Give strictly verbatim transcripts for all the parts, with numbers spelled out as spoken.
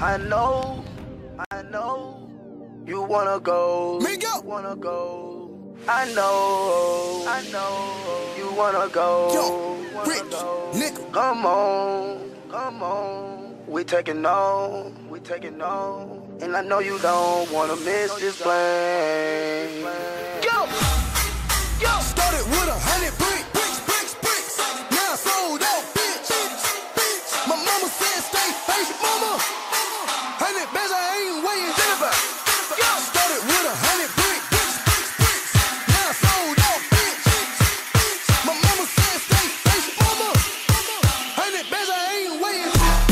I know, I know, you wanna go, Me go. you wanna go. I know, I know, you wanna go, Yo, you wanna rich, go. nigga. Come on, come on, we taking on, we taking on. And I know you don't wanna miss this plane. Go, go. Started with a hundred bricks, bricks, bricks, bricks. Now I sold out, bitch. My mama said stay patient, mama. Hundred bands, I ain't waiting. Deliver. Started with a hundred bricks, bricks, bricks, bricks. Now I sold out, bitch. My mama said stay patient, mama. Hundred bands, I ain't waiting.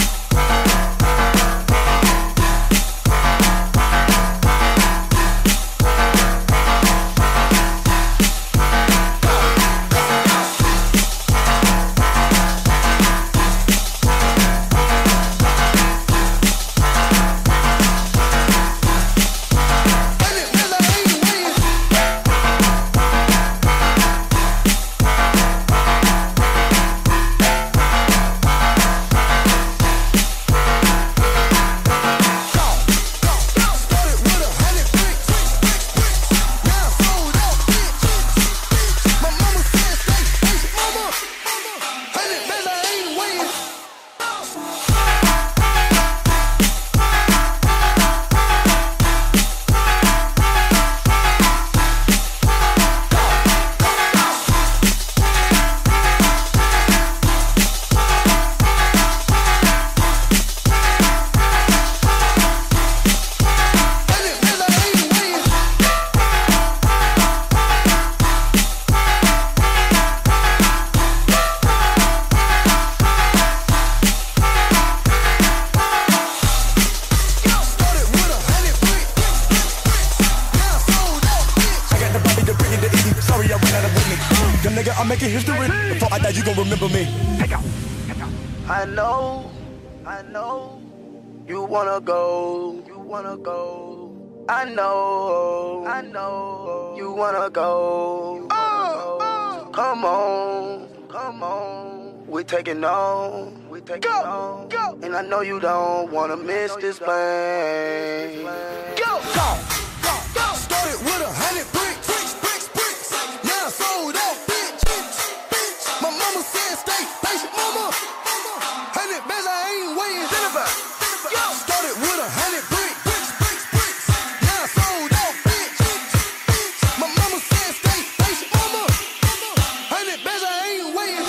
I'm making history. Before I die, you gon' remember me. I know, I know, you wanna go, you wanna go. I know, I know, you wanna go. Oh, oh. Come on, come on, we taking on, we taking Go, on. go. And I know you don't wanna miss this plane. Go, go, go, go. Started with a hundred bricks, bricks, bricks, bricks. Now I sold out, bitch. My mama said stay patient, mama. Hundred bands, I ain't waiting. Deliver. Started with a hundred bricks, bricks, bricks, bricks. Now I sold out, bitch. My mama said stay patient, mama. Hundred bands, I ain't waiting.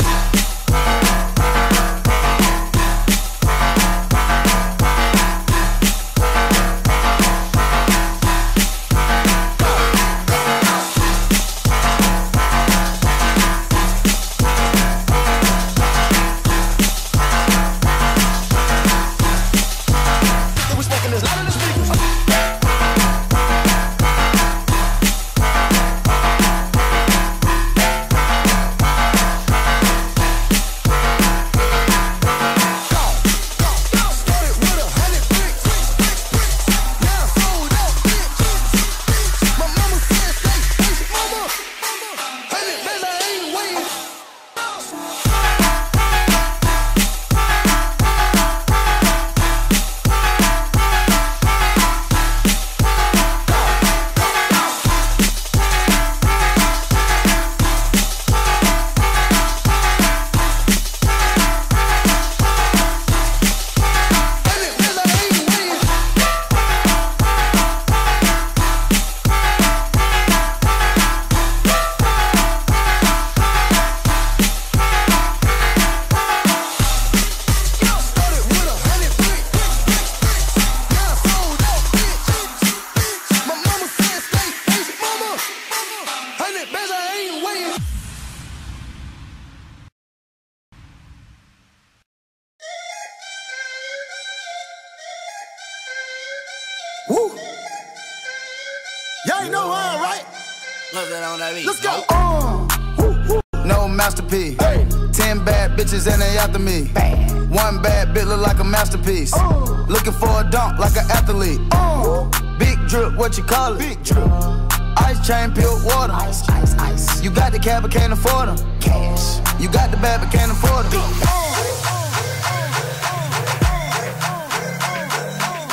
Woo! Y'all ain't know how, right? Let's go. Uh, woo, woo. No masterpiece. Hey. Ten bad bitches and they after me. Bad. One bad bitch look like a masterpiece. Uh. Looking for a dunk like an athlete. Uh. Big drip, what you call it? Big drip. Ice chain, pure water. Ice, ice, ice. You got the cab but can't afford them. Cash. You got the bad but can't afford them. Uh.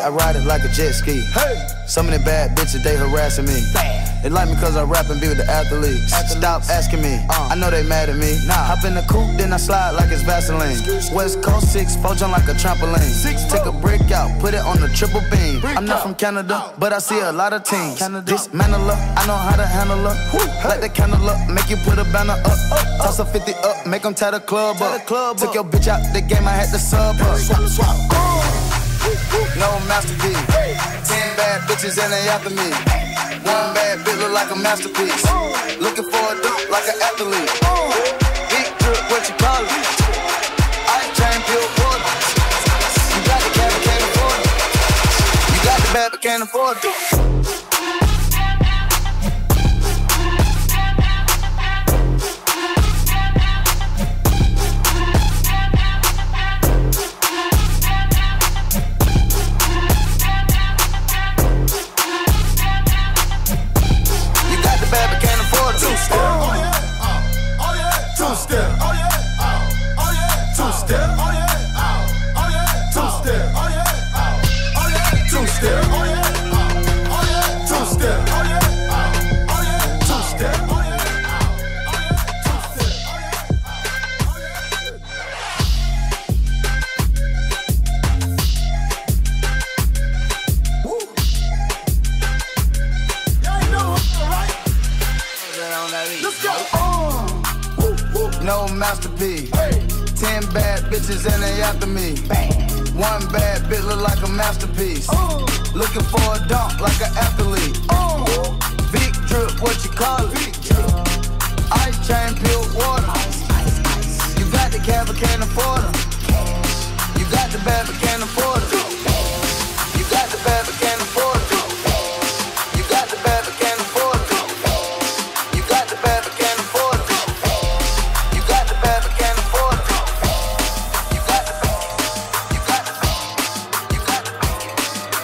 I ride it like a jet ski. Hey. Some of the bad bitches, they harassing me. They like me cause I rap and be with the athletes. athletes. Stop asking me, uh. I know they mad at me. Nah. Hop in the coupe, then I slide like it's Vaseline. West Coast six, four jump like a trampoline. Six, Take a brick out, put it on the triple beam. Brick I'm not out. from Canada, but I see a lot of teams. Canada. Dismantle her, I know how to handle her. Hey. Light the candle up, make you put a banner up. up. Toss a fifty up, make them tie the club tie up. The club Took up. your bitch out the game, I had to sub her. Swap, swap. No masterpiece. Ten bad bitches and they after me. One bad bitch look like a masterpiece. Looking for a dude like an athlete. Big drip, what you call it? Ice chain, pure water. You got the cab, but can't afford it. You got the bad, but can't afford it. No masterpiece. Ten bad bitches and they after me. One bad bitch look like a masterpiece. Looking for a dunk like an athlete. Big drip, what you call it? Ice chain, pure water. You got the cab, but can't afford them. You got the bad, but can't afford it. You got the bad, but can't afford it. You got the bad, but can't afford it. You got the bad, but can't afford it. You got the bad, but can't afford it. You got the bad, you got the bad, you got the bad, you got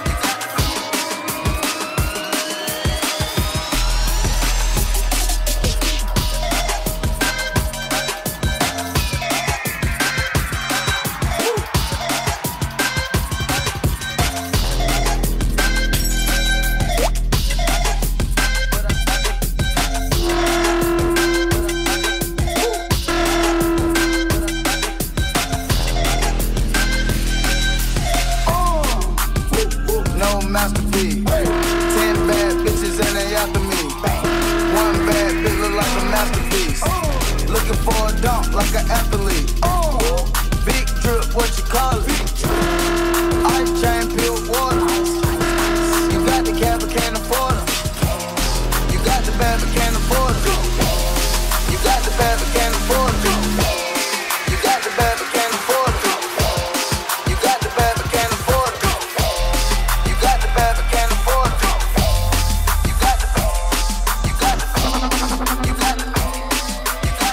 masterpiece. Ten bad bitches and they after me. One bad bitch look like a masterpiece. Looking for a dunk like an athlete. Big drip, what you call it? Ice chain, pure water. You got the cab, but can't afford it. You got the bad, but can't afford it. You got the bad, but can't afford it. You got the bad, but can't afford it. You got the bad, but can't afford it. You got the bad, but can't afford it. You got the bad, you got the bad, you got the bad, you got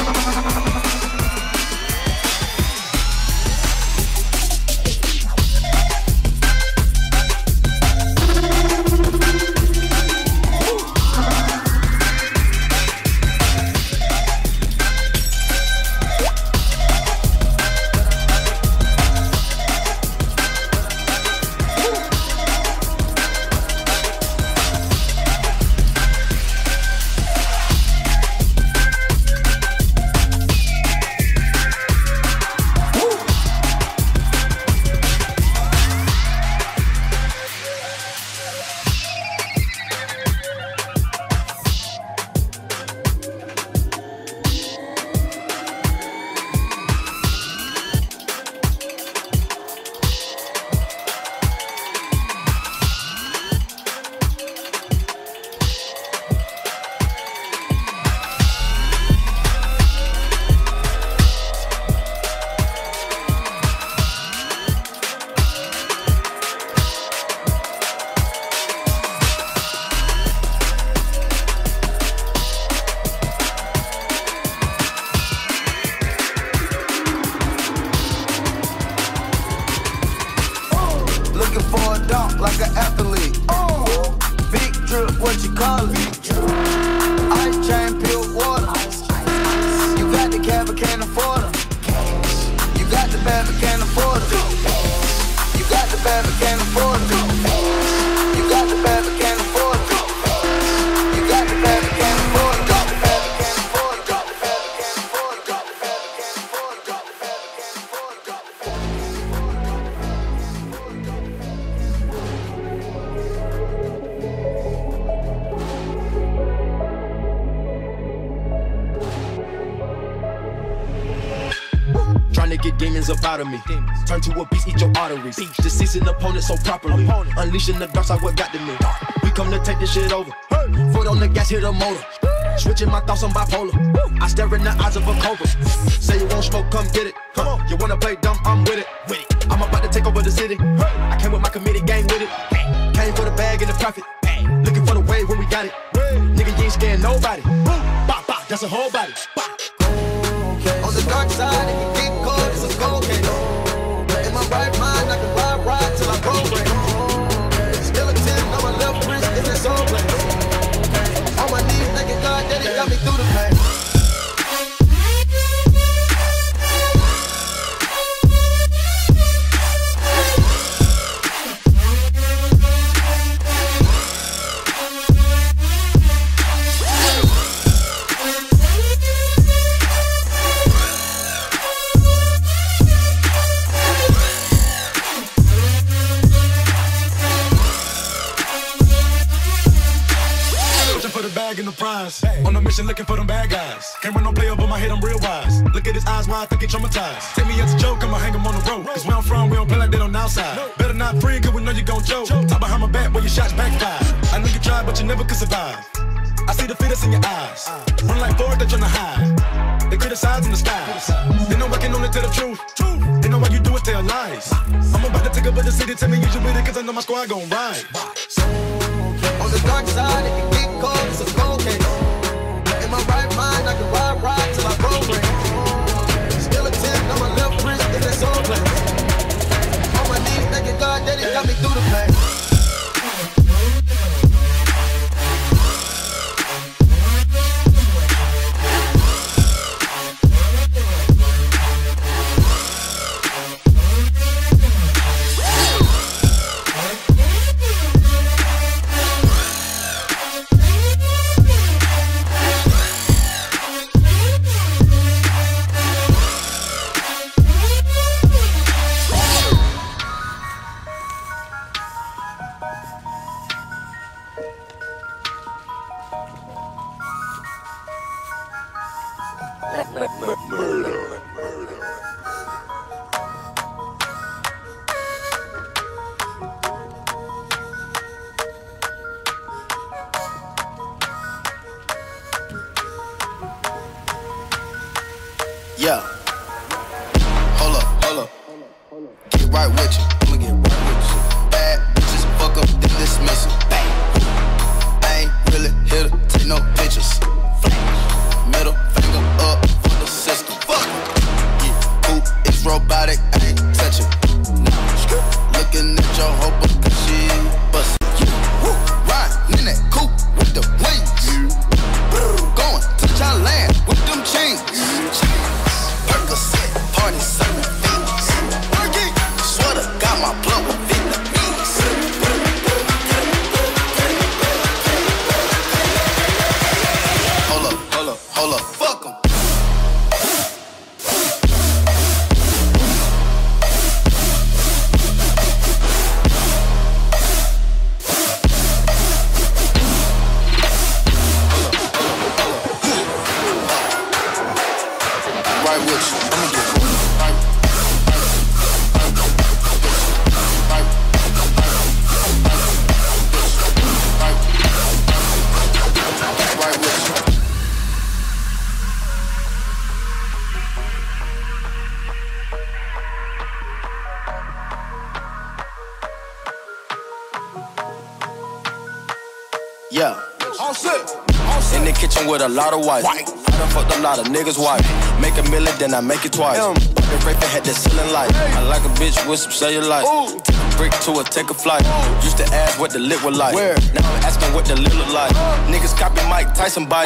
looking for a dunk like an athlete. Big drip, what you call it? Ice chain, pure water. You got the cab, but can't afford them. You got the bad, but can't afford it. You got the bad, bad but can't afford to. You got the bad but can't afford to. You got the bad but can't afford to. Got the bad but can't afford to. Got the bad but can't afford to. Got the bad but can't afford to. Got the bad but can't afford to. Got the bad but Trying to get demons up out of me. Turn to a beast, eat your arteries. Deceasing opponents so properly. Unleashing the dark side, what got to me. We come to take this shit over. Foot on the gas, hit a motor. Switching my thoughts, I'm bipolar. I stare in the eyes of a cobra. Say you won't smoke, come get it. You wanna play dumb, I'm with it. I'm about to take over the city. I came with my committee gang with it. Came for the bag and the profit. Looking for the wave when we got it. Nigga, you ain't scaring nobody. Bop, bop, that's a whole body. Bop. on the dark side, it can get cold, it's a cold case. In my right mind, I can ride, ride till I progress. Still a ten on my left wrist, it's that soul place. On my knees, thanking God that He got me through the pain. In the prize, on a mission looking for them bad guys. Can't run no play over my head, I'm real wise. Look at his eyes wide, thinking traumatized. Take me as a joke, I'ma hang him on the road. Cause where I'm from, we don't play like that on the outside. Better not free, cause we know you gon' joke. Talk behind my back, where your shots backfire. I know you tried, but you never could survive. I see the fear that's in your eyes. Run like forward, they're tryna hide. They criticize in the sky. They know I can only tell the truth. They know why you do it, tell lies. I'm about to take over the city, tell me you should with it, cause I know my squad gon' ride. On the dark side, it can get cold, it's a cold case. In my right mind, I can ride, ride till I progress. Still a ten on my left wrist, it's that soul place. On my knees, thanking God that He got me through the pain. Yeah. Hold up, hold up. Get right with you. I'ma get right with you. Bad bitches, fuck up, then dismiss it. Bang. I ain't really here to take no pictures. Flash. Middle finger up for the system. Fuck. Yeah. Poop is robotic, I ain't touching. Nah. Looking at your hoe because she bustin'. Yeah. Riding in that coupe with the wings. Yeah. Going to Thailand with them chains. Party serving fiends. Working. Sweater got my blood with Vietnamese. Hold up, hold up, hold up. Fuck 'em. Right with you. I'ma get right. Right with you. Yeah. All set. In the kitchen with a lot of white. I done fucked a lot of niggas' wife. Make a million, then I make it twice. The raper had the ceiling light. I like a bitch with some cellulite. Take a brick to her, take a flight. Used to ask what the lit was like. Where? Now I'm asking what the lit look like. Niggas copy Mike Tyson bite.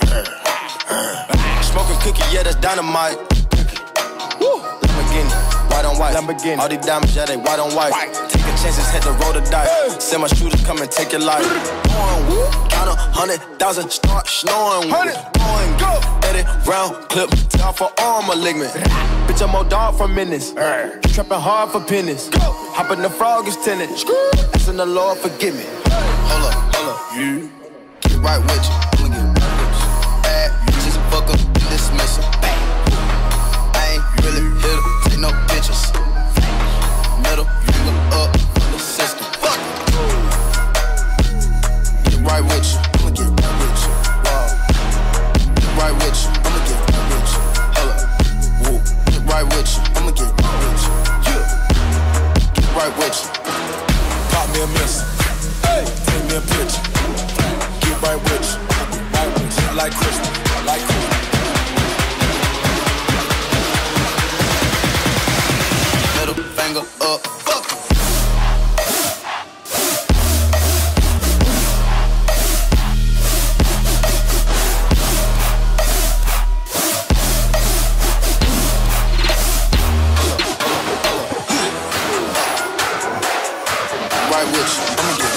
Smoking cookie, yeah, that's dynamite. Lamborghini, white on white. Lamborghini. All these diamonds, yeah, they white on white. Take a chances, had to roll the dice. Send my shooters, come and take your life. Count a hundred thousand, start snoring. Going, go. Edit round clip, down for all malignant. Bitch, I'm old dog for minutes. Trapping hard for pennies. Hop in the frog is tenant. Asking the Lord forgive me. Hold up, hold up. You get right with you. I'ma get right with you. Bad bitches, fuck up, dismiss her. I ain't really here to take no pictures. Middle, finger up for the system. Fuck. Get right with you. I'ma get right with you. Wow. Get right with you. I'ma get right with you. Hold up. Whoa. Get right with you. I'ma get right with you. Yeah. Get right with you. Pop me a miss. Hey. Take me a picture. Get right with you. Get right with you. Like Christmas. Like Christmas. Middle finger up. Fuck. Right with you. I'ma get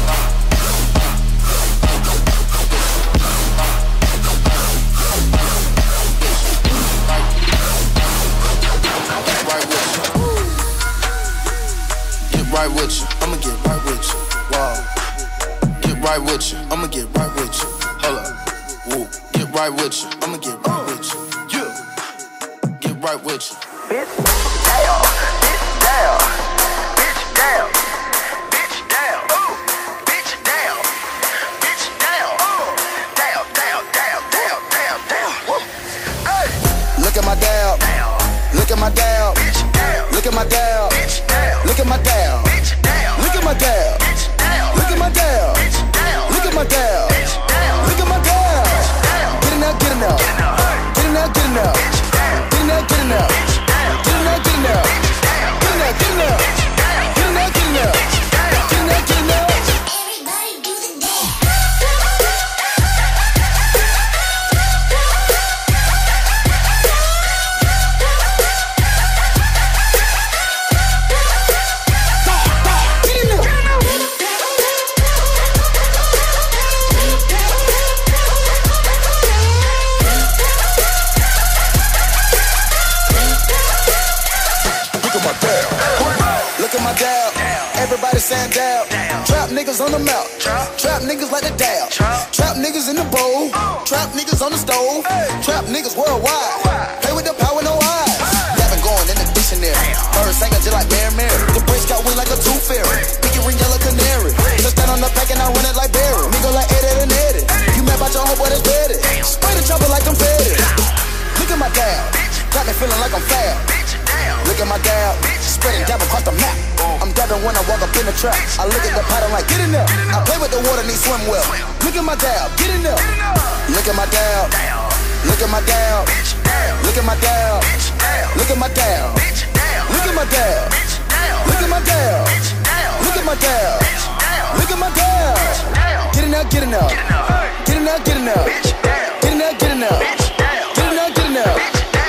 right with you. I'ma get right with you. Wow. Get right with you. I'ma get right with you. Hold up. Whoa. Get right with you. I'ma get right with you. Yeah. Get right with you. Bitch down, bitch down, bitch down, bitch down, bitch down, bitch down, down, down, down, down, down, down. Hey. Look at my dab. Look at my dab. Look at my dab. Look at my dab. Look at my dab. Look at my dab. Look at my dab. Look at my dab. Get in there, get in there. Get in there, get in there. Get in there, get in there. Get in there, get in there. Get in there, get in there. Get in there, get in there. Get in there, get in there. Everybody do the dance. Everybody saying down. Trap niggas on the mouth. Trap niggas like the dab. Trap niggas in the bowl. Trap niggas on the stove. Trap niggas worldwide. Play with the power, no eyes. Never going in the dictionary. Bird singing just like Mary Mary. The brace got wings like a tooth fairy. Pinky ring yellow canary. Just stand on the pack and I run it like Barry. Nigga like Eddie and Eddie. You mad about your homeboy that's ready. Spray the trouble like I'm petty. Look at my dab. Got me feeling like I'm fab. Look at my dab. Spreading dab across the map. I'm dabbing when I walk up in the trap. I look at the pattern like, get in there. I play with the water, need swim well. Look at my dab, get in there. Look at my dab. Look at my dab. Look at my dab. Look at my dab. Look at my dab. Look at my dab. Look at my dab. Look at my dab. Get in there, get in there. Get in there, get in there. Get in there, get in there. Get in there, get in there.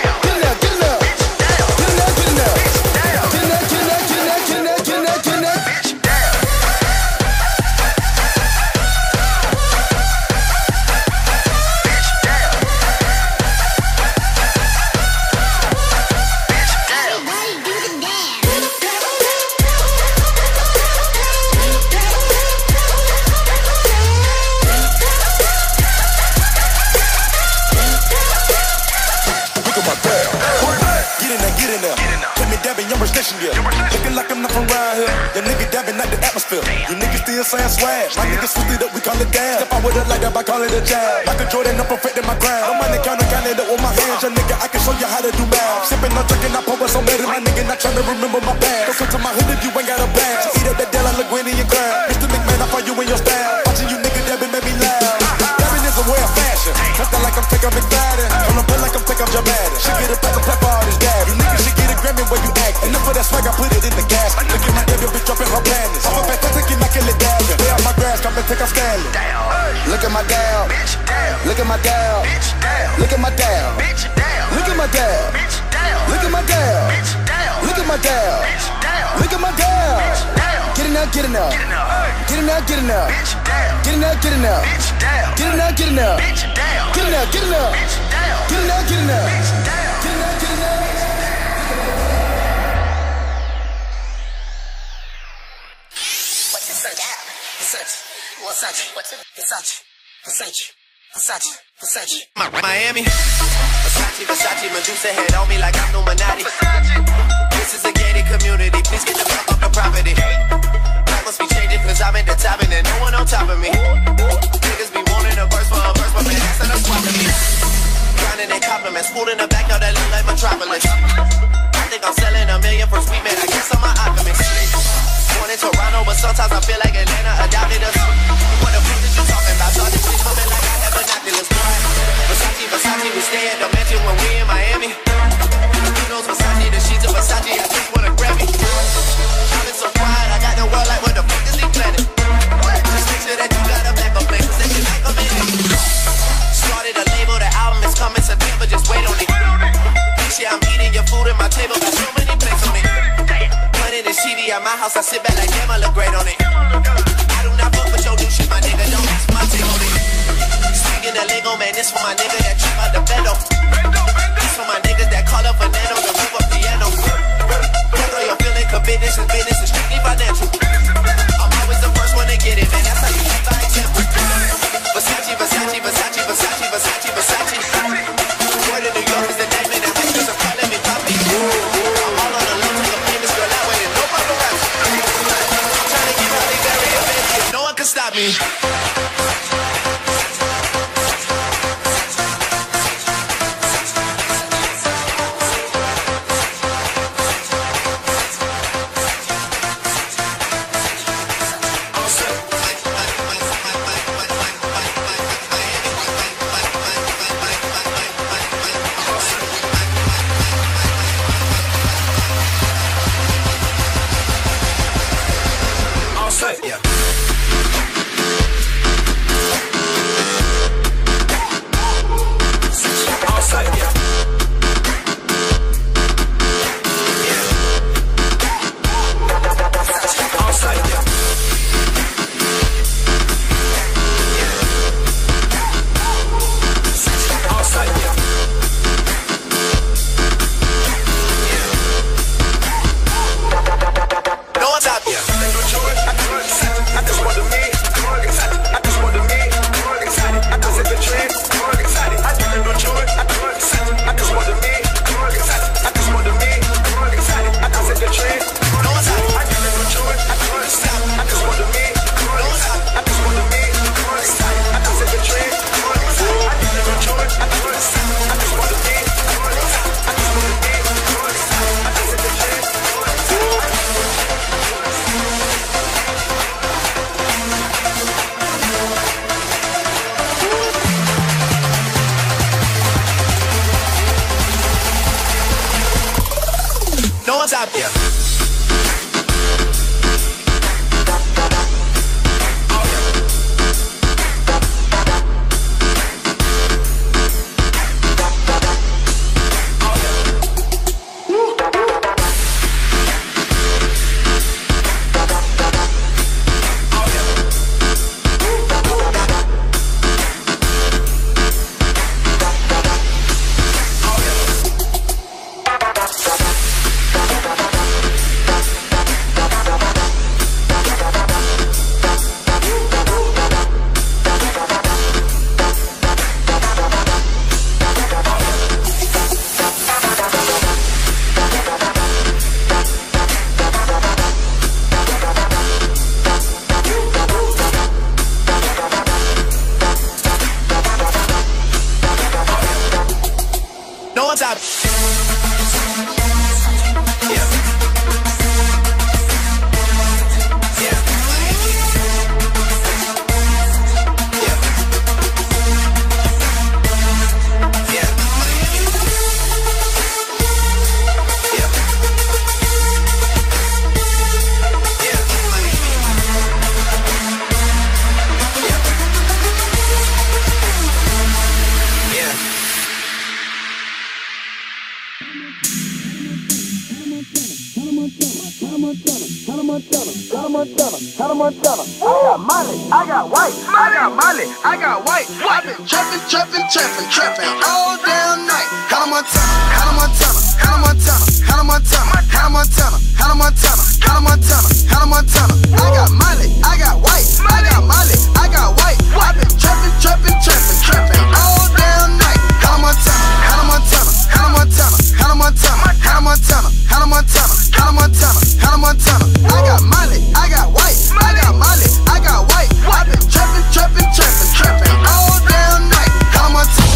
Looking like I'm not from around here. Your nigga dabbing like the atmosphere. You niggas still saying swag. My niggas switched it up, we call it dab. Step out with it like that, I call it a jab. Like a Jordan, I'm perfecting my grind. No money counter, counting it up with my hands. Your nigga, I can show you how to do math. Sipping, I'm drinking, I pour us on better. My nigga not trying to remember my past. Don't come to my hood if you ain't got a bag. Just eat up that deal, I look winning your grind. Mister McMahon, I find you in your style. Watching you nigga dabbing made me laugh. Dabbing is a way of fashion. Dressed out like I'm taking Big Daddy. On the play like I'm taking Jamadi. She get a pack of clap for all this dab. You niggas should get a Grammy where you act. And for that swag, I put it in the gas. Look at my dab, your bitch dropping her panties. I'm a fantastic, I kill it down. Lay out my grass, come and take a stand. Look at my dab. Look at my dab. Look at my dab. Look at my dab. Look at my dab. Look at my dab. Look at my dab. get in there. Get in there, get in there. Bitch down. Get in there, get in there. Bitch down. Get in there, get in there. Bitch down. Get in there, get in there. Bitch down. Get in there, get in there. Bitch down. Get in there, get in there. What's this search? Versace. Versace. What's it? Versace. Versace. Versace. Versace. Miami. Versace, Versace, Medusa head on me like I'm Illuminati. This is a gated community. Please get the fuck off the property. Life must be changing cause I'm at the top and there's no one on top of me. Niggas be wanting a verse for a verse, but man, that's not a swap to me. Grinding and compliments, food in the back, now that look like Metropolis. I think I'm selling a million for sweet man, I guess I'm an alchemist. Born in Toronto, but sometimes I feel like Atlanta adopted us. What the fuck is you talking about? Saw this shit coming like I have binoculars. Versace, Versace, we stay at the mansion when we in Miami. You know Versace, the sheets of Versace, I just want a Grammy. I've been so quiet, I got the world like what the fuck is he planning? Just make sure that you got a backup plan, cause they can make a minute. Started a label, the album is coming September, just wait on it. This year I'm eating your food at my table, got so many plates on it. Putting this T V at my house, I sit back like damn, I look great on it. I do not fuck with your new shit, my nigga, don't ask my take on it. Speaking of Lego, man, this for my nigga that trip out the bendo. This for my niggas that call up Fernando to move up piano. Whether you're feeling cause business is business, is strictly financial. I'm always the first one to get it, man, that's how you keep by example. Versace, Versace, Versace, Versace, Versace, Versace. Word in New York is the name and the hustlers are calling me Poppy. I'm all on the low to the famous girl that way and no paparazzi. I'm trying to get Halle Berry a baby and no one can stop me. No one's out there. Hannah Montana. I got Molly, I got white. I got Molly, I got white. I've been trapping, trapping, trapping, trapping all damn night. Hannah Montana, Hannah Montana, Hannah Montana, Hannah Montana, Hannah Montana, Hannah Montana, Hannah Montana, Hannah Montana. I got Molly, I got white. I got Molly, I got white. I've been trapping, trapping, trapping, trapping all damn night. Hannah Montana, Hannah Montana, Hannah Montana, Hannah Montana, Hannah Montana, Hannah Montana, Hannah Montana, Hannah Montana. I got Molly, I got white. I got Molly, I got white. I've been trapping, trapping, trapping, trapping all damn night. Hannah Montana.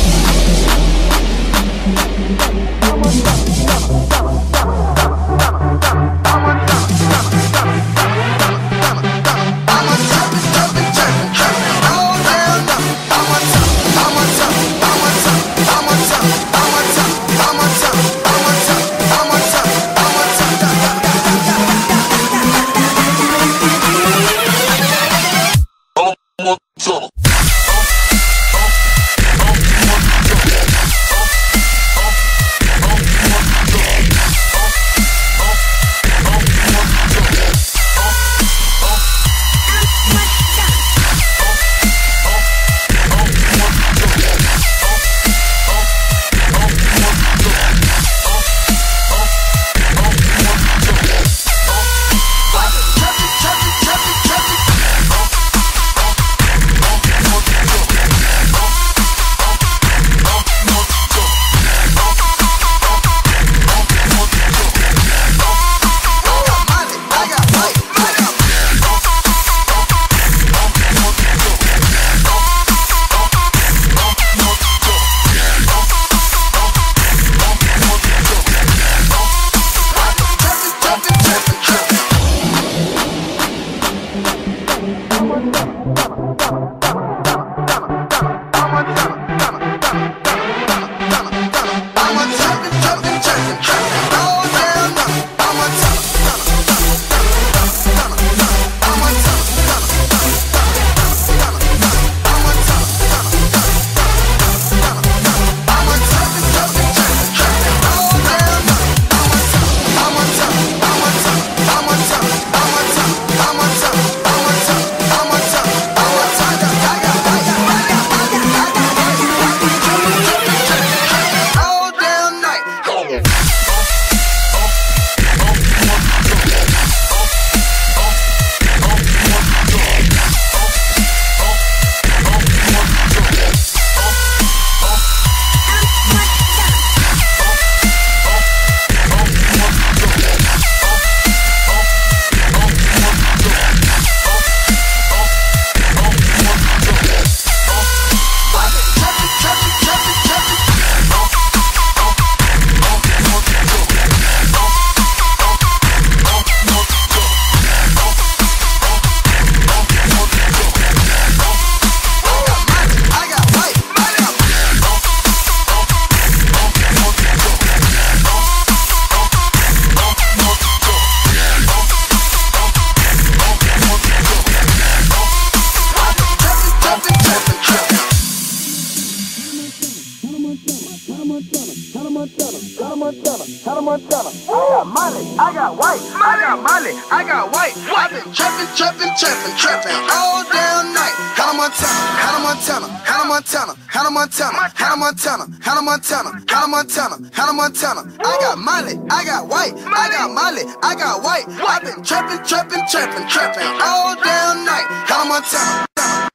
Montana. I got Molly, I got white. I got Molly, I got white. I've been trapping, trapping, trapping, trapping all damn night. Hannah Montana, Hannah Montana, Hannah Montana, Hannah Montana, Hannah Montana, Hannah Montana, Hannah Montana, Hannah Montana. I got Molly, I got white. I got Molly, I got white. I've been trapping, trapping, trapping, trapping all damn night. Hannah Montana.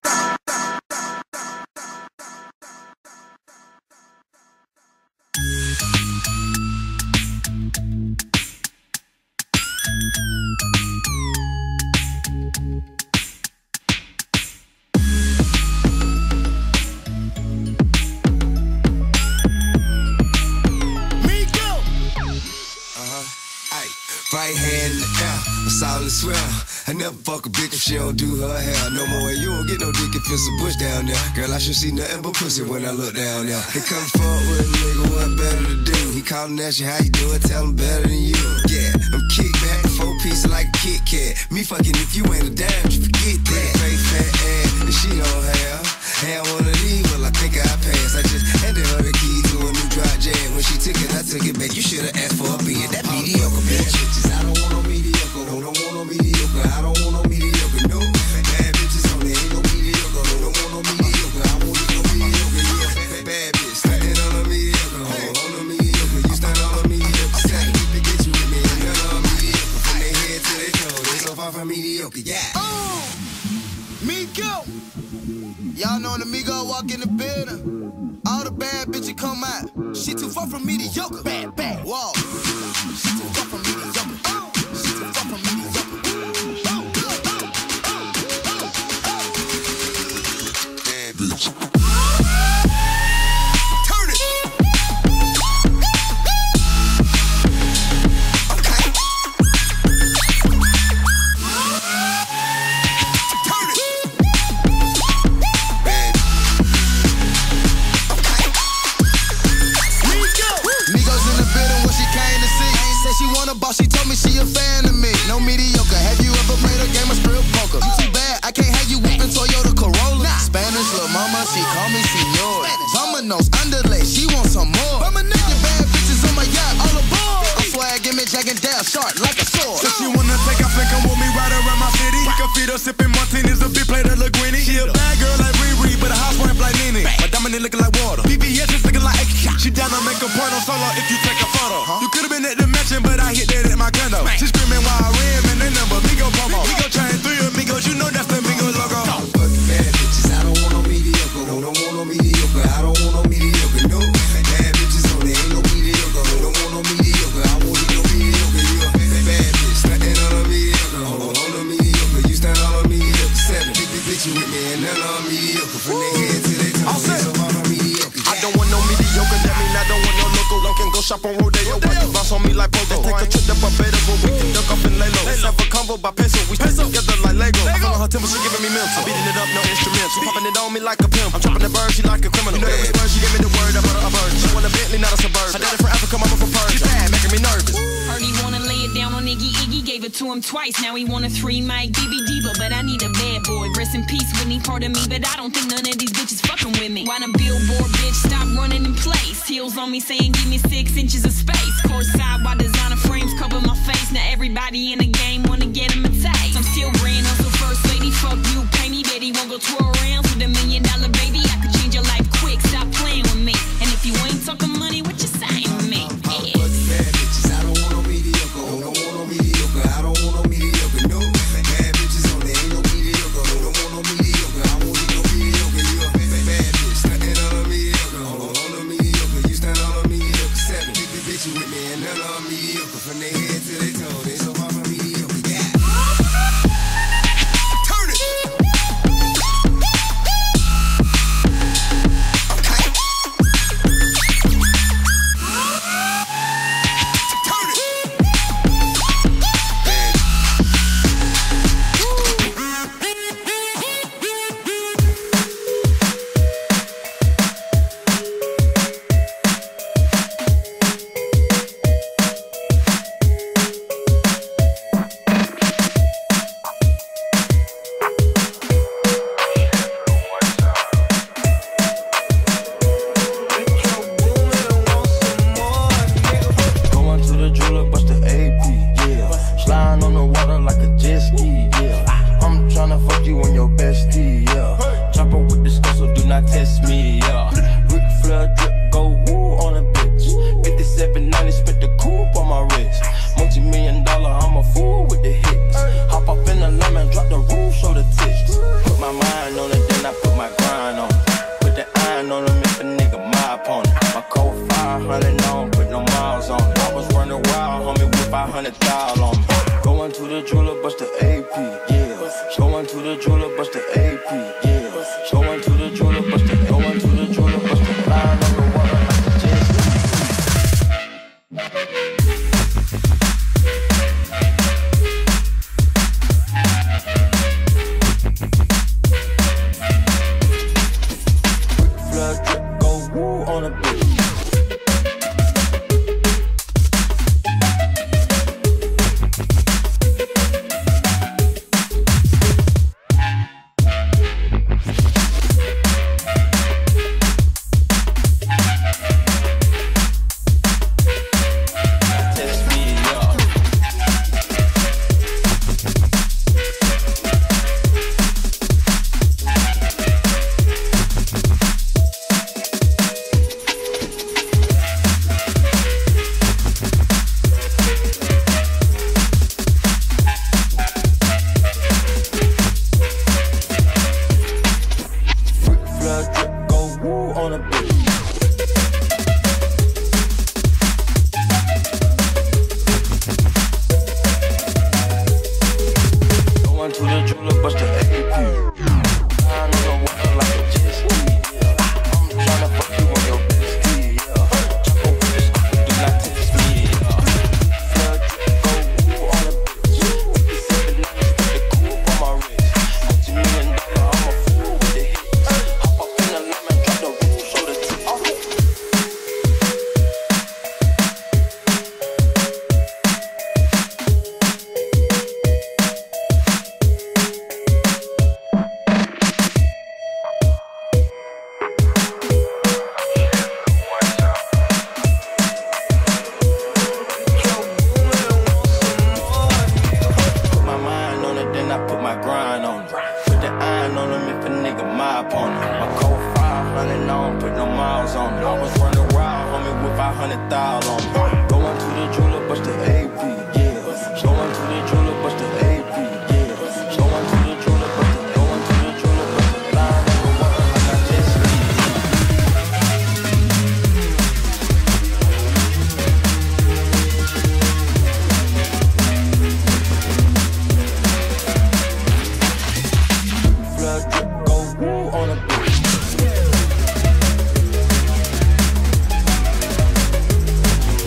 Right hand in the air, a solid swell. I never fuck a bitch if she don't do her hair no more. And you don't get no dick if it's a bush down there. Girl, I should see nothing but pussy when I look down there. He come forward with a nigga, what better to do? He callin' at you, how you doing? Tell him better than you. Yeah, I'm kick back, four pieces like a Kit Kat. Me fucking if you ain't a dime, you forget that. Fake fat ass, and she don't have. Hey, I wanna leave, well, I think I passed. I just handed her the key to a new dry jam. When she took it, I took it back. You should've asked for a beer. That mediocre bitch. Bitches, I don't want no mediocre. No, don't want no mediocre. I don't want no mediocre. No, bad bitches on there ain't no mediocre. No, don't want no mediocre. I want no mediocre. Yeah, bad bitch, standing on a mediocre. Hold on a mediocre. You stand on a mediocre. Say, keep it, get you with me. And none of mediocre. From their head to their toes, they so far from mediocre. Yeah. Oh, Migo. Y'all know when the Migo walk in the building, all the bad bitches come out. She too far from mediocre. Bad, bad. Whoa. She too far from mediocre. Oh. She too far from mediocre. Oh. Bad bitch. Turn it. Okay. Turn it. Bad. Migos in the building, what she came to see. Said she want a boss, she told me she a fan of me. No mediocre, have you ever played a game of strip poker? You too bad, I can't have you whipping Toyota Corolla. Spanish little mama, she call me senor. Vamonos, underlay, she want some more. Your bad bitches on my yacht, all aboard. I swag, give me Jack and Dale, sharp like a sword. So she wanna take off and come with me right around my city. We can feed her sipping martinis, a big plate of Linguini. She a bad girl like Riri, but a housewife like Nene. My dominant looking like water. B B S is looking like extra. She down to make a porno solo if you take a photo. You could've been at the mansion, but I hit that at my condo. She screaming while I rim and they number Migo promo. Migo chain, three amigos, you know that's the Migo logo. Fuck bad bitches, I don't want no mediocre. No, don't want no mediocre. I don't want no mediocre. No, bad bitches on there ain't no mediocre. No, don't want no mediocre. I want no mediocre. You a bad bitch, standing on a mediocre. Hold on a mediocre. You stand on a mediocre. Seven, fifty bitch you with me and none of them mediocre. From their head to their toes, they so far from mediocre. I don't want no mediocre, that mean I don't want no local. Can go shop on Rodeo, why you bounce on me like Pogo? Let's take a trip to Barbados where we can duck off and lay low. Let's have a combo by pencil, we stick together like Lego. I feel on her temple, she giving me mental. Beating it up, no instrumental. Popping it on me like a pimp. I'm dropping the bird, she like a criminal. You know every word, she gave me the word, I bought her a bird. She want a Bentley, not a Suburban. I did it for Africa, mama from Persia. She bad, making me nervous. Heard he wanna lay it down on Iggy, Iggy gave it to him twice. Now he want a three mic D B diva, but I need a bad boy. Rest in peace, Whitney, part of me, but I don't think none of these bitches fucking with me. Why the billboard bitch stop running in place? Heels on me saying give me six inches of space. Courtside while designer frames cover my face. Now everybody in the game wanna get him a taste. I'm still ran hustle first lady, fuck you, pay me, bet he won't go twirl around with a million dollar baby. I could change your life quick, stop playing with me. And if you ain't talking money, what you saying to me? Yeah. Bad bitches, I don't want no mediocre. No, don't want no mediocre. I don't want no mediocre. No, bad bitches on there ain't no mediocre. No, don't want no mediocre. I want no mediocre. You a bad bitch, standing on a mediocre. Hold on a mediocre. You stand on a mediocre. Seven, fifty bitch you with me and none of them mediocre. From their head to their toe, they so far from mediocre. Yeah. Turn it. Okay. Turn it. Going to the jeweler, bust the A P, yeah. Sliding on the water like a jet ski, yeah. I'm tryna fuck you and your bestie, yeah. Chopper with the skull, so do not test me, yeah. Ric Flair drip, go woo on a bitch. fifty-seven ninety, spent the coupe on my wrist. Multi-million dollar, I'm a fool with the hits. Hop up in the lemon, drop the roof, show the tits. Put my mind on it, then I put my grind on it. Put the iron on him if a nigga my opponent. My code five hundred on, put no miles on it. I was running wild, homie, with five hundred thousand on me. Going to the jeweler, bust the A P, yeah. Going to the jeweler, bust the A P, yeah. Going to the jeweler, bust the, going to the jeweler, bust the line on the water like a jet ski. Flood drip, go woo on a bitch. my opponent. My code five hundred, I don't put no miles on it. I was running wild, homie, with five hundred thousand on me. Going to the jeweler, bust the A P, yeah. Going to the jeweler, bust the A P, yeah. Going to the jeweler, bust the, going to the jeweler, bust the line number one like I just flood drip, go woo on a bitch.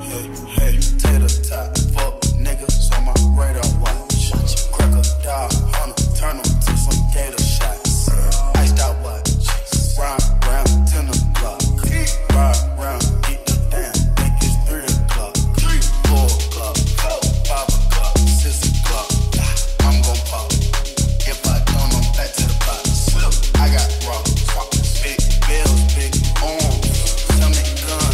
Hey, hey, tater tot, fuck niggas on my radar watch. Crocodile hunter, turn them to some gator shots. Iced out watch, round round ten o'clock. Ride round, eat the damn, think it's three o'clock. Four o'clock, five o'clock, six o'clock. I'm gon' pop. If I don't, I'm back to the box. I got rocks, big bills, big arms, stomach gun.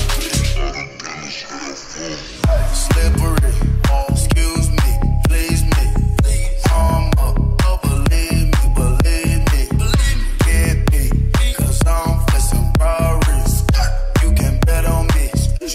Slippery, oh, excuse me, please me. I'm up, oh, believe me, believe me. Get me, cause I'm flexing Ferraris. You can bet on me.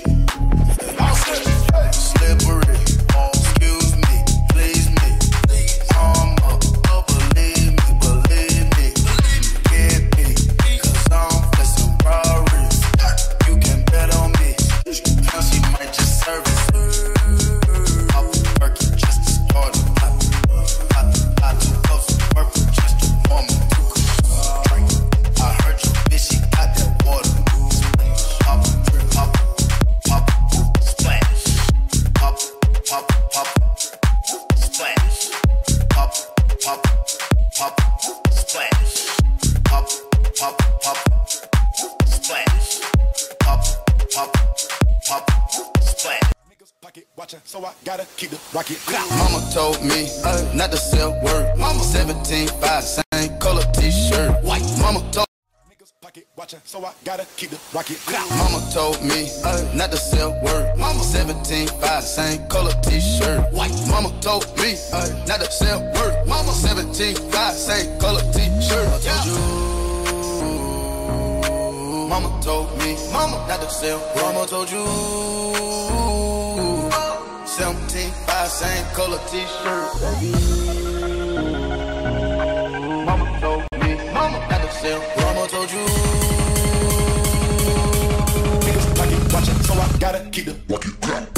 Slippery, oh, excuse me, please me. I'm up, oh, believe me, believe me. Get me, cause I'm flexing Ferraris. You can bet on me. Now she might just serve it. I'll work it just to start it. I, I, I too close to work it just to warm it. Drink. I heard your bitch, she got that water. Pop, pop, pop, splash. Pop, pop, pop, splash. Pop, pop, pop, splash. Pop, pop, pop, splash. Pop, pop, pop, splash. Niggas pocket watching, so I gotta keep the rocket. Mama told me uh, not to sell word. Mama seventeen five, same color t-shirt. White. Mama told Niggas pocket watching, so I gotta keep the rocket. Mama told me uh, not to sell word. Mama seventeen five, same color t-shirt. White. Mama told me uh, not to sell word. Mama seventeen five, same color t-shirt. I told you. Mama told me, Mama not to sell. Mama told you. seventeen five, same color t-shirt. Mama told me, Mama not to sell. Mama told you. Niggas pocket watching, so I gotta keep the rocket.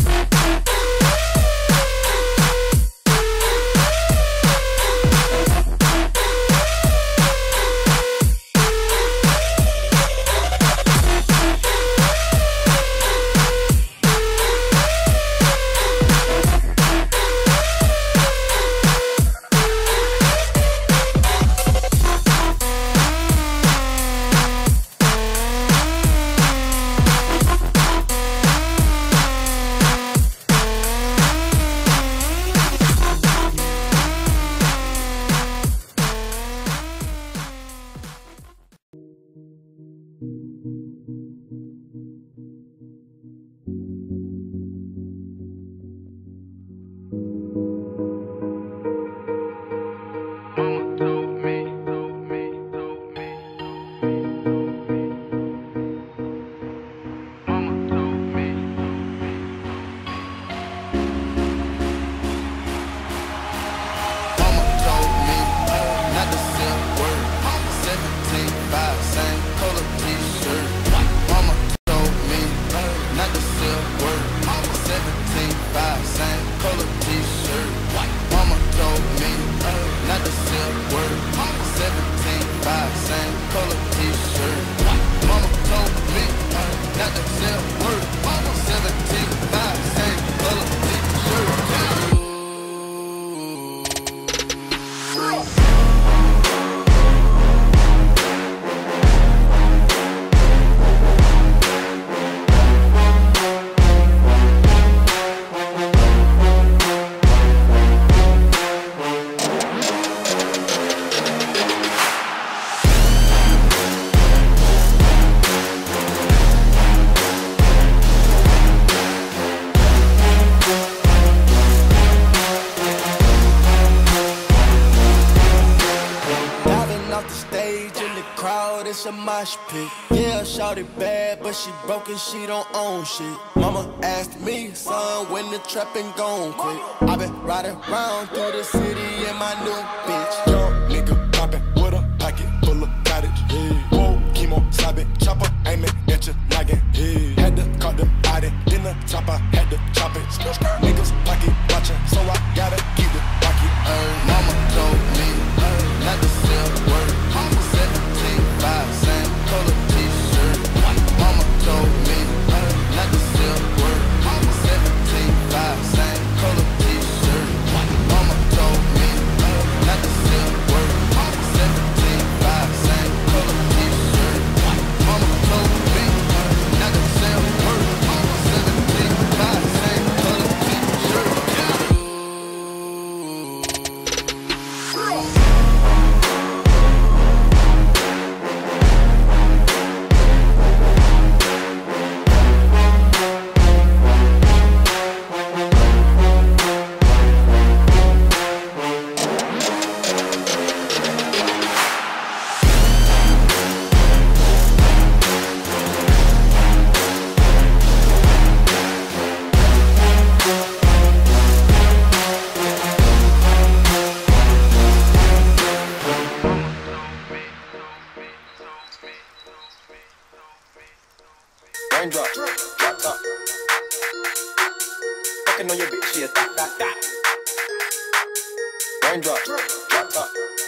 It's a mosh pit. Yeah, shawty bad, but she broke and she don't own shit. Mama asked me, son, when the trapping gon' quit. I been riding around through the city in my new bitch. Young nigga poppin' with a pocket full of cottage. Hey. Whoa, chemo, sobbing, chopper, aiming at your noggin. Hey. Had to cut the body, then the chopper had to chop it. Niggas pocket watchin', so I gotta keep it rocket. Uh, mama told me uh, not to sell word. seventeen five, same color t-shirt. Mama told me uh, not to sell word. Raindrop, drop top. Fucking on your bitch, yeah, dot, dot, dot. Raindrop, drop top.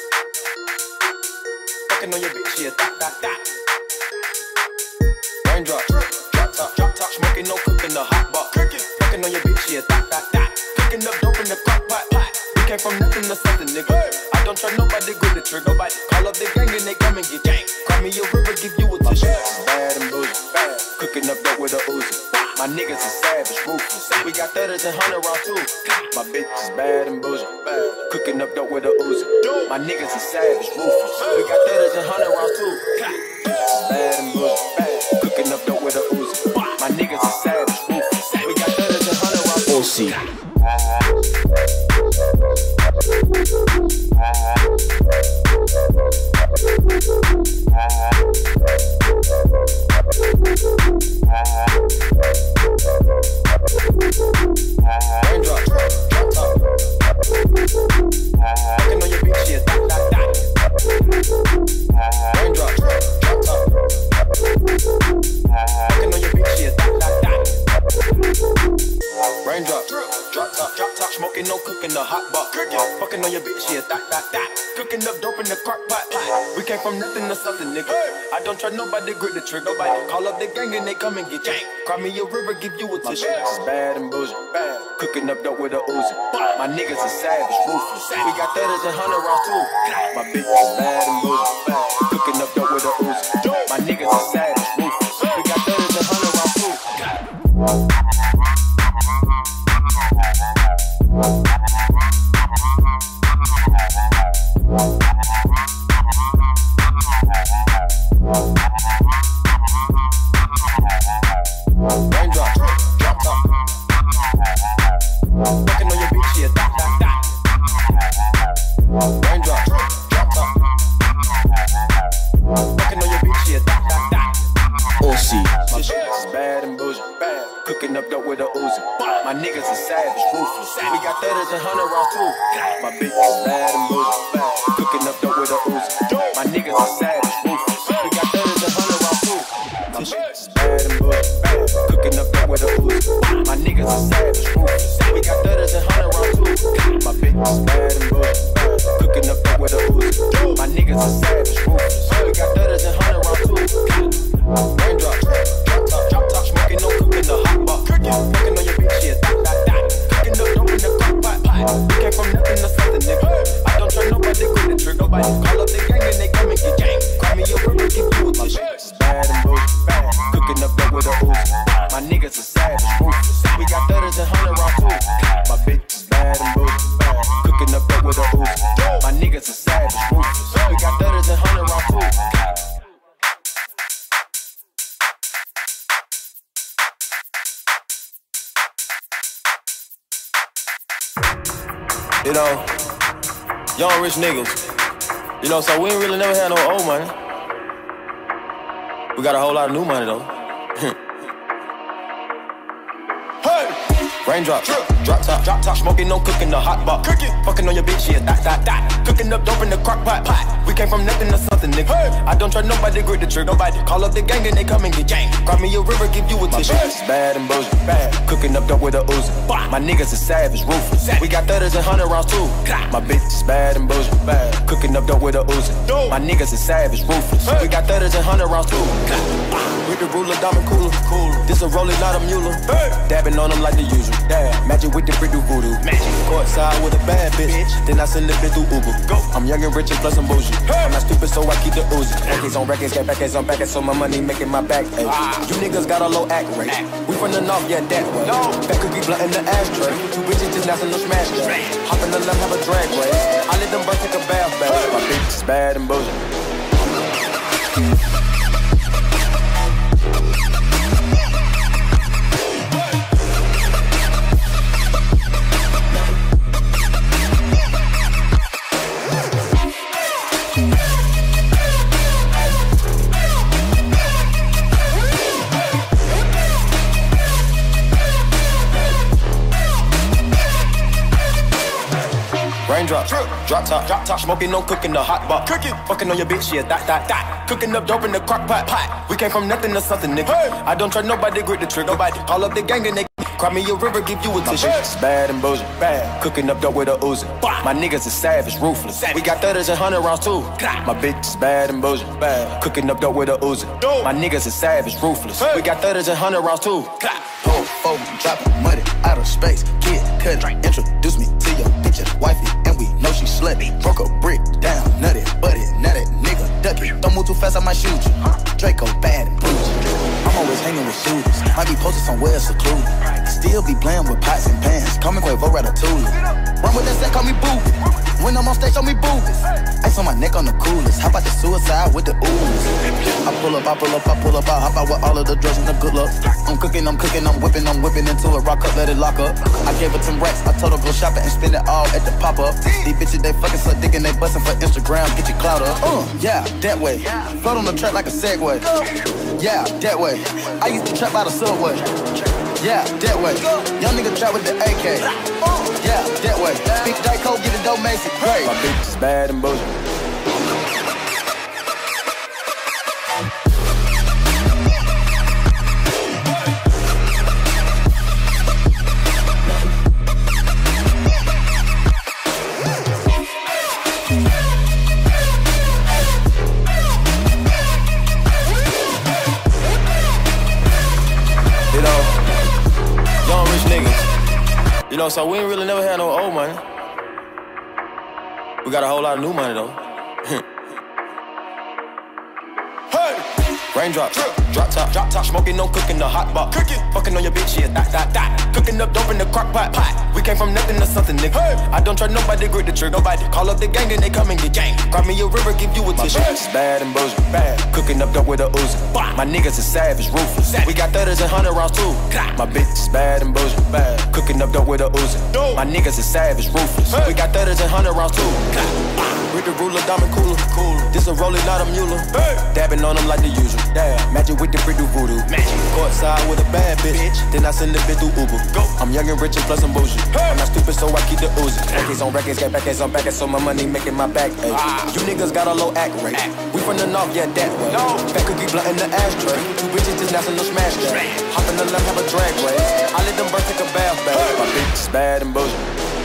Fucking on your bitch, yeah, dot, dot, dot. Raindrop, drop top, drop top. Smoking, no cooking, the hot pot. Fucking on your bitch, yeah, dot, dot, dot. Cooking up dope in the crock pot. We came from nothing to something, nigga. I don't trust nobody, grip the trigger. Nobody call up the gang and they come and get gang. Cry me a river, give you a tissue. Bad and bougie, bad. Cooking up dope with a Uzi. My niggas is savage, ruthless. We got thudders and hundred round too. My bitch is bad and bougie, bad. Cooking up dope with a Uzi. My niggas is savage, ruthless. We got thudders and hundred round too. Bad and bougie, bad. Cooking up dope with a Uzi. My niggas is savage, ruthless. We got thudders and hundred round too. O C. Raindrop, drop top. Fucking on your bitch, yeah, dot, dot, dot. Raindrop, drop top. Fucking on your bitch, yeah, dot, dot, dot. Raindrop, drop top, drop top. Smoking, no cooking, the hot pot. Fucking on your bitch, yeah, dot, dot, dot. Cooking up dope in the crock pot. We came from nothing to something, nigga. I don't trust nobody, grip the trigger. Nobody call up the gang and they come and get gang. Cry me a river, give you a tissue. My bitch is bad and bougie, bad. Cooking up dope with a Uzi. My niggas is savage, ruthless. We got thudders and hundred rounds too. My bitch is bad and bougie, bad. Cooking up dope with a Uzi. My niggas is savage, ruthless. We got thudders and hundred rounds too. Raindrop, drop top. Fucking on your bitch, yeah, dot, dot, dot. Raindrop, drop top. Fucking on your bitch, yeah, dot, dot, dot. O C. My bitch is bad and bougie, bad. Cooking up dope with a Uzi. My niggas is savage, ruthless. We got thudders and hundred rounds too. My bitch is bad and bougie, bad. Cooking up dope with a Uzi. My niggas is savage, ruthless. We got thudders and hundred rounds too. My bitch is bad and bougie, bad. Cooking up dope with a Uzi. My niggas is savage, ruthless. We got thudders and hundred rounds too. My bitch is bad and bougie, bad. Cooking up dope with a Uzi. My niggas is savage, ruthless. We got thudders and hundred rounds too. Raindrop, drop top, drop top. Smoking, no cooking, the hot pot. Fucking on your bitch, yeah, dot, dot, dot. Cooking up dope in the crock pot. We came from nothing to something, nigga. I don't trust nobody, grip the trigger. Nobody call up the gang and they come and get gang. Cry me a river, give you a tissue. Bad and bougie, bad. Cooking up dope with a Uzi. My niggas is savage, ruthless. We got thudders and hundred rounds too. My bitch is bad and bougie, bad. Cooking up dope with a Uzi. My niggas is savage, ruthless. We got thudders and hundred rounds too. You know, young rich niggas. You know, so we ain't really never had no old money. We got a whole lot of new money though. Hey! Raindrop, drop top, drop top. Smoking, no cooking, the hot pot. Fucking on your bitch, yeah, dot, dot, dot. Cooking up dope in the crock pot. We came from nothing to something, nigga. Hey. I don't trust nobody, grip the trigger. Nobody call up the gang and they come and get gang. Cry me a river, give you a tissue. My bitch is bad and bougie, bad. Cooking up dope with a Uzi. My niggas is savage, ruthless. We got thudders and hundred rounds too. My bitch is bad and bougie, bad. Cooking up dope with a Uzi. My niggas is savage, ruthless. We got thudders and hundred rounds too. With the ruler, diamond cooler, cooler. This a roller, not a mule. Dabbing on them like the usual. Dab, magic with the brick do voodoo. Magic. Courtside with a bad bitch. bitch. Then I send the bitch through Uber. Go. I'm young and rich and plus I'm bougie. Hey. I'm not stupid, so I keep the Uzi. Records on records, get packets on packets, so my money making my back ache. Ah. You niggas got a low act rate. We from the north, yeah, that way. No. That cookie blunt in the ashtray. Two bitches just national smash day. Hop in the left, have a drag race. I let them birds take a bath, baby. Hey. My bitch is bad and bougie. Raindrop, drop top, drop top, smoking, no cooking, the hot pot. Cooking, fucking on your bitch, yeah, that, that, that. Cooking up dope in the crock pot, pot. We came from nothing to something, nigga. Hey. I don't trust nobody, grip the trigger. Nobody call up the gang and they cry me a river, give you a tissue. It's bad and bullshit, bad. Cooking up dope with a Uzi. My niggas is savage, ruthless. We got thirties and hundred rounds too. My bitch is bad and bullshit, bad. Cooking up dope with a Uzi. My niggas is savage, ruthless. We got thirties and hundred rounds too. Pull over, dropping money out of space. Kid cut, introduce me to your bitch's wifey, and we know she slutty. Broke a brick down, nutty, buddy, now that nigga ducky. Don't move too fast, I might shoot you. Draco bad and bougie. I'm always hanging with shooters. Might be posted somewhere secluded. Still be playing with pots and pans. Call me Quavo Ratatouille. Run with that set, call me Booby. When I'm on stage, show me boobies. Ice on my neck on the coolest. How about the suicide with the ooze? I pull up, I pull up, I pull up, I hop out with all of the drugs and the good luck. I'm cooking, I'm cooking, I'm whipping, I'm whipping into a rock up, let it lock up. I gave her ten racks, I told her go shopping and spend it all at the pop-up. These bitches, they fucking suck dick and they bustin' for Instagram, get your clout up. Uh, yeah, that way. Float on the track like a Segway. Yeah, that way. I used to trap by the subway. Yeah, that way. Young nigga trap with the A K. Yeah, that way. Big Dyco, get the dope, Macy. Great. My bitch is bad and bullshit. You know, so we ain't really never had no old money. We got a whole lot of new money though. Hey! Raindrop, drop top, drop top, smoking, no cooking, the hot pot. Cooking, fucking on your bitch, yeah, that, that, that. Cooking up dope in the crock pot, pot. We came from nothing to something, nigga. Hey. I don't trust nobody, grip the trigger. Nobody call up the gang and they come and get gang. Cry me a river, give you a tissue. It's bad and bullshit, bad. Cooking up dope with a Uzi. My niggas is savage, ruthless. We got thirties and hundred rounds too. My bitch is bad and bullshit, bad. Cooking up dope with a Uzi. My niggas is savage, ruthless. We got thirties and hundred rounds too. With the ruler, diamond cooler, cooler. This a roller, not a mule. Hey. Dabbing on them like the usual. Damn. Magic with the brick do voodoo. Magic. Courtside with a bad bitch. bitch. Then I send the bitch through Uber. Go. I'm young and rich and plus I'm bougie. Hey. I'm not stupid, so I keep the Uzi. Records on records, get back on back, so my money making my back ache. Ah. You niggas got a low act rate. Act. We from the north, yeah, that way. No. Fat cookie blunt in the ashtray. Two bitches just national smash that. Hop in the left, have a drag race. I let them birds take a bath bath. Hey. My bitch is bad and bullshit.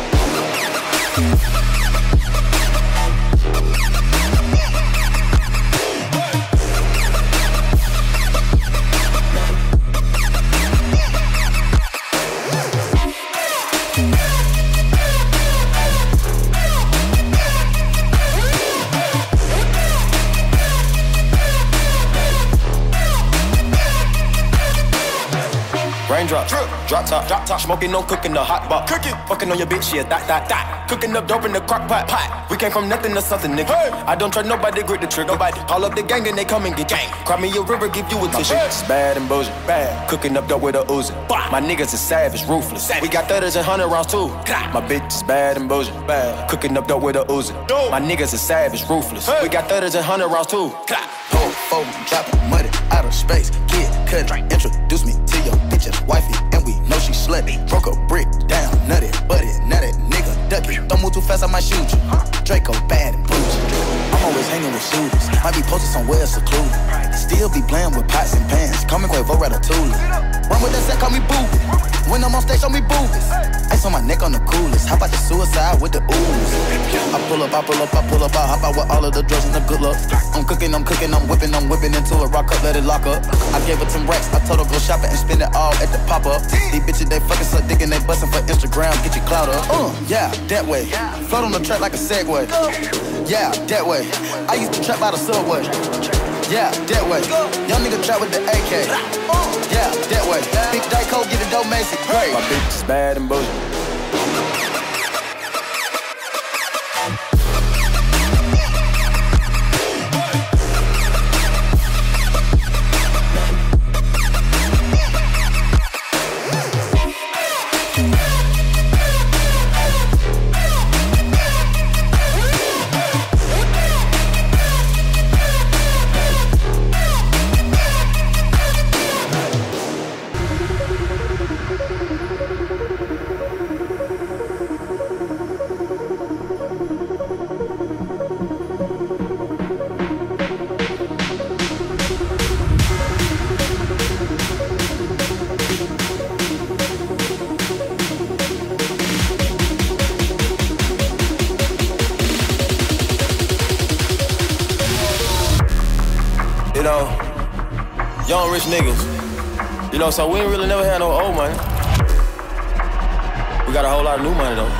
Raindrop, drop top, drop top, smoking, no cooking, the hot pot. Cooking, fucking on your bitch, yeah, that, that, that. Cooking up dope in the crock pot, pot. We came from nothing to something, nigga. Hey. I don't trust nobody, grip the trigger. Nobody call up the gang and they come and get gang. Cry me a river, give you a tissue. It's bad and bullshit, bad. Cooking up dope with a Uzi. My niggas is savage, ruthless. Savage. We got thirties and hundred rounds too. My bitch is bad and bullshit, bad. Cooking up dope with a Uzi. My niggas is savage, ruthless. Hey. We got thirties and hundred rounds too. Pull over, dropping money out of space. Kid cut, introduce me to your bitch's wifey, and we know she slutty. Broke a brick down, nutty, buddy, now that nigga ducky. Don't move too fast, I might shoot you. Draco bad and bougie. I'm always hanging with shooters. Might be posted somewhere secluded. Still be playing with pots and pans. Call me Quavo Ratatouille. Run with that set, call me Booby. When I'm on stage, show me boobies. Ice on my neck on the coolest. How about the suicide with the ooze? I pull up, I pull up, I pull up, I hop out with all of the drugs and the good luck. I'm cooking, I'm cooking, I'm whipping, I'm whipping into a rock up, let it lock up. I gave her ten racks, I told her go shopping and spend it all at the pop-up. These bitches, they fucking suck dick and they bustin' for Instagram, get your clout up. Uh, yeah, that way. Float on the track like a Segway. Yeah, that way. I used to trap by the subway. Yeah, that way. Young nigga trap with the A K. Yeah, that way. Big Dyco, get the dope, Macy. Great. My bitch is bad and bullshit. niggas. You know, so we ain't really never had no old money. We got a whole lot of new money though.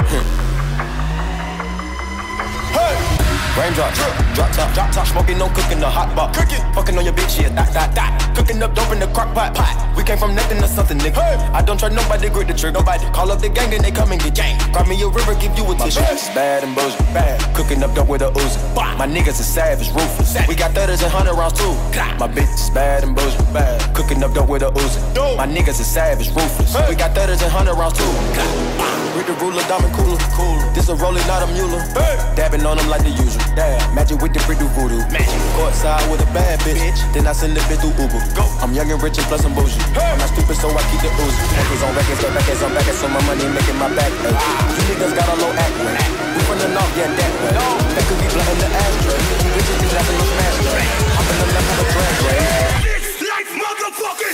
Hey! Raindrop, drip, drop top, drop top, smoking, no cooking, the hot pot. Cooking, fucking on your bitch, yeah, that, that, that. Cooking up dope in the crock pot, pot. We came from nothing to something, nigga. Hey. I don't try nobody, grip the trigger, nobody. Call up the gang and they come and get gang. Grab me a river, give you a tissue. It's bad and bullshit, bad. Cooking up dope with a Uzi. My niggas is savage, ruthless. We got thirties and hundred rounds too. My bitch is bad and bullshit, bad. Cooking up dope with a Uzi. My niggas is savage, ruthless. We got thirties and hundred rounds too. With the ruler, diamond cooler, cooler. This a roller, not a mule. Hey. Dabbing on them like the usual. Damn, magic with the pretty voodoo. Magic. Courtside with a bad bitch. bitch. Then I send the bitch through Uber. Go. I'm young and rich and plus I'm bougie. Hey. I'm not stupid, so I keep the oozy. Records on records, got records on records, so my money making my back ache. Wow. You niggas got a low act rate. We from the north, yeah, that way. No. That could be blood in the ashtray. You bitches be laughing no smash tray. I'm in the left of a drag race. It's life, motherfuckers!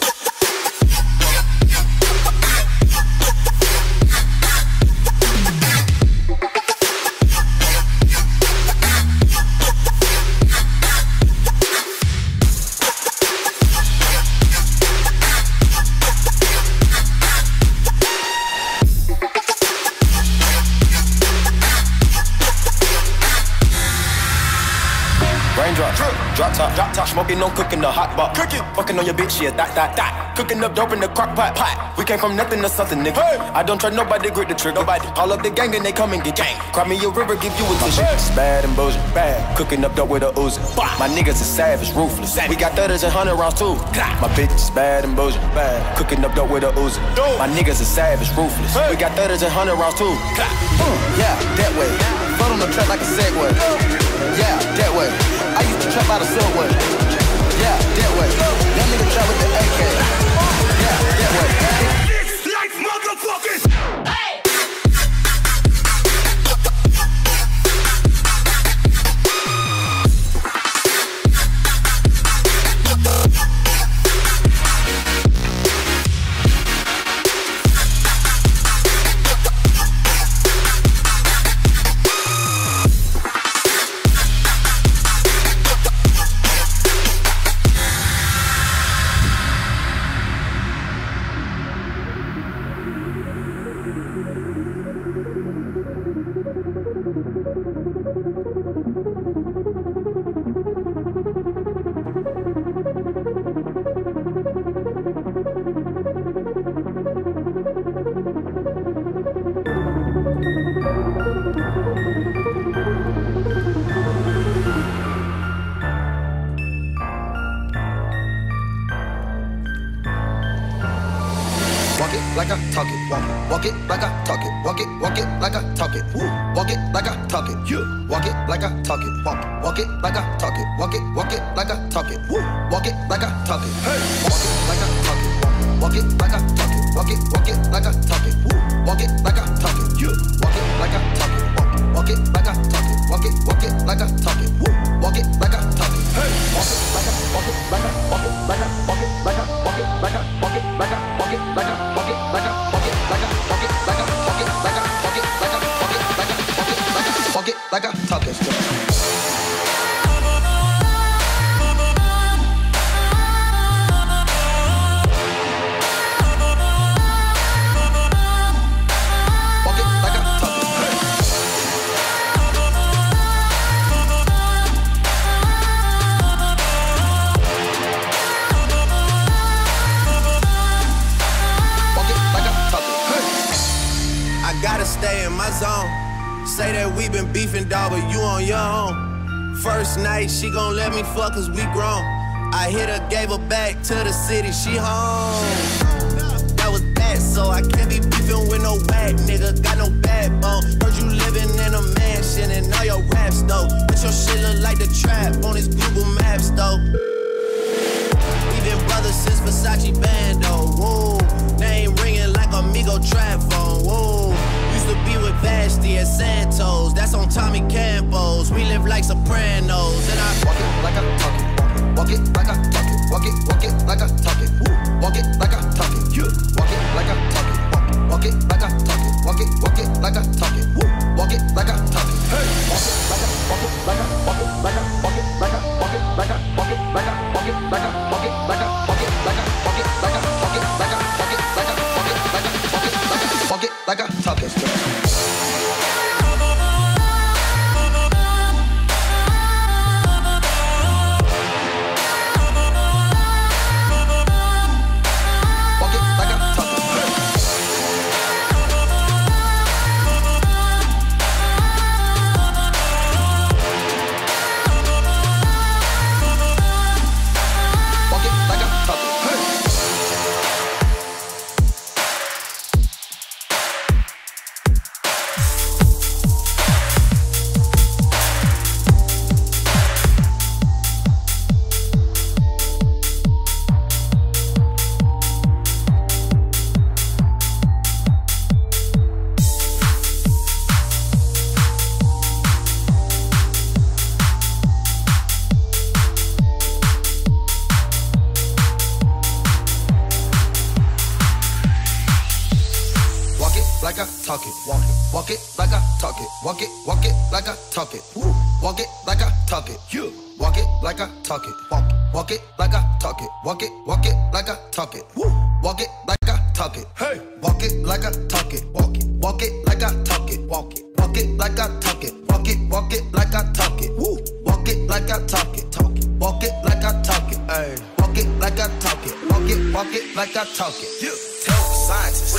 Drop top, drop top, smoking, no cooking, the hot pot. Cooking, fucking on your bitch, yeah, that, that, that. Cooking up dope in the crock pot, pot. We came from nothing to something, nigga. Hey. I don't try nobody, grip the trigger, nobody. Call up the gang and they come and get gang. Cry me a river, give you a tissue. It's bad and bullshit, bad. Cooking up dope with a Uzi. My niggas is savage, ruthless. We got thirties and hundred rounds too. My bitch is bad and bullshit, bad. Cooking up dope with a Uzi. My niggas is savage, ruthless. We got thirties and hundred rounds too. Yeah, that way. Float on the track like a Segway. Yeah, that way. I used to trap out of Subway. Yeah, that way. That nigga trap with the A K. Yeah, that way. It's life, motherfuckers! Hey! Like I talk it, walk it, walk it like I talk it, walk it, walk it like I talk it, woo, walk it like I talk it, you, walk it like I talk it, walk it, walk it like I talk it, walk it, walk it like I talk it, woo, walk it like I talk it, hey, walk it like I talk it, walk it like I talk it, walk it, walk it like I talk it, woo, walk it like I talk it, you, walk it like I talk it, walk it like I talk it, walk it, walk it like I talk it, woo, walk it like I talk it, hey, walk it like I, walk it like I, walk it like I, walk it like I, walk it like I, walk it like I, walk it like I, walk it like I, walk it like I, walk it like I, walk it like I, walk it like I, walk it like I, walk it like I, walk it like I talk it. Stay in my zone. Say that we been beefing, dog, but you on your own. First night, she gon' let me fuck cause we grown. I hit her, gave her back to the city, she home. That was that, so I can't be beefing with no whack nigga. Got no backbone. Heard you living in a mansion and all your raps though. But your shit look like the trap on his Google Maps though. We been brothers since Versace Bando. Whoa, name ringing like Amigo trap phone. Whoa. To be with Vashti and Santos, that's on Tommy Campos. We live like Sopranos, and I walk it like I talk it, walk it like I talk it, walk it, walk it like I talk it, woo, walk it like I talk it, you, walk it like I talk it, walk it like I talk it, walk it, walk it like I talk it, woo, walk it like I talk it, hey, walk it like I, walk it like I, walk it like I, walk it like I, walk it like I, walk it like I, walk it like I, walk it like I. talk it, walk it, walk it like I talk it, walk it, walk it like I talk it, Woo. Walk it like I talk it, you walk it like I talk it, walk it, walk it like I talk it, walk it, walk it like I talk it, Woo. Walk it like I talk it, hey, walk it like I talk it, walk it, walk it like I talk it, walk it, walk it like I talk it, walk it, walk it like I talk it, Woo. Walk it like I talk it, talk it, walk it like I talk it, hey, walk it like I talk it, walk it, walk it like I talk it, yeah. Tell the scientists,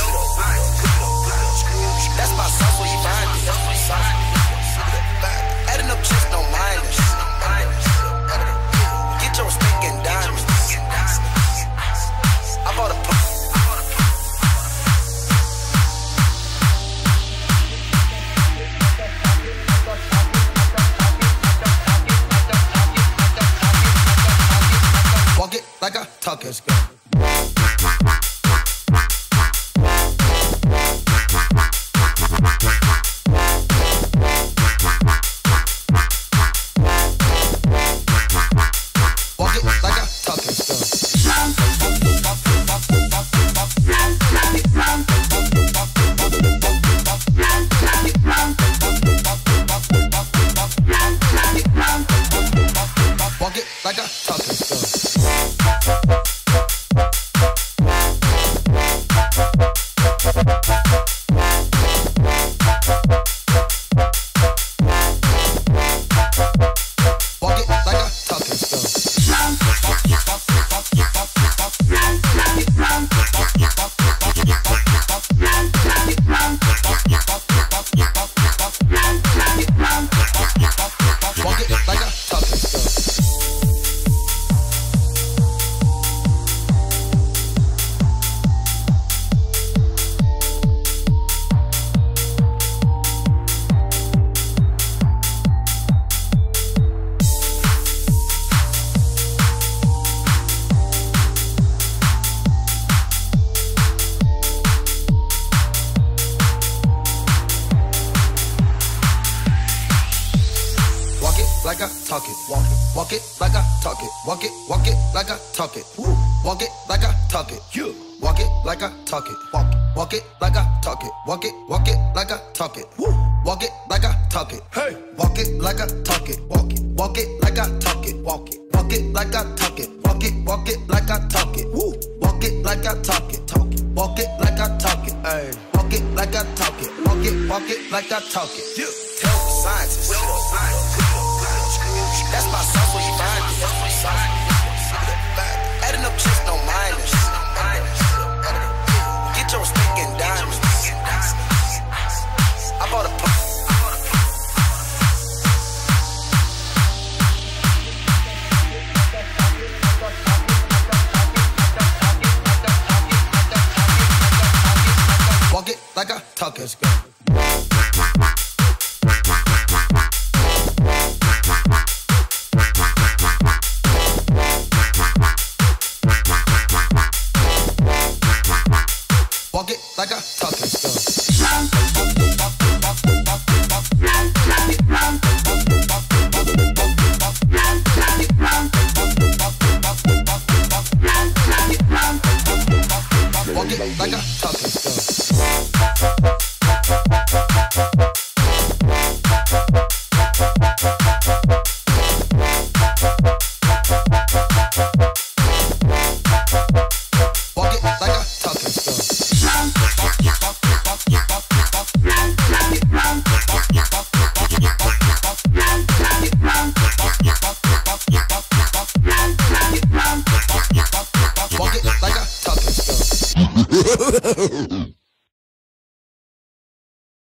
that's my sauce where you find it. Adding up chicks, no minus. Get your stick and diamonds. I bought a pump. Walk it like I talk it. Let's go. Like I talk it, like I talk it, walk it, walk it like I talk it, walk it, walk it like I talk it, Woo. Walk it like I talk it, you walk it like I talk it, walk it, walk it like I talk it, walk it, walk it like I talk it, Woo. Walk it like I talk it, hey, walk it like I talk it, walk it, walk it like I talk it, walk it, walk it like I talk it, walk it, walk it like I talk it, Woo. Walk it like I talk it, talk it, walk it like I talk it, hey, walk it like I talk it, walk it, walk it like I talk it, you tell the scientists, that's my sauce where you find it. Adding up chicks, no minus. Get your stick and diamonds. I bought a pump. Walk it like I talk it. Let's go. Walk it like I talk it, go. Walk it like I talk it, go. Walk it like I talk it, go.